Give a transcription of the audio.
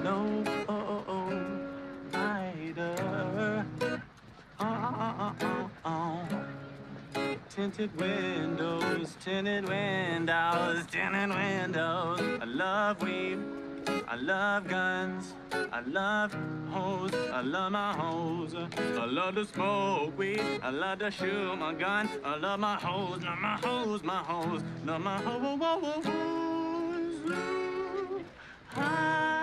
no rider. Tinted windows, tinted windows, tinted windows. I love weed, I love guns, I love hoes, I love my hoes. I love to smoke weed, I love to shoot my gun. I love my hoes, love my hoes, my hoes, love my hoes.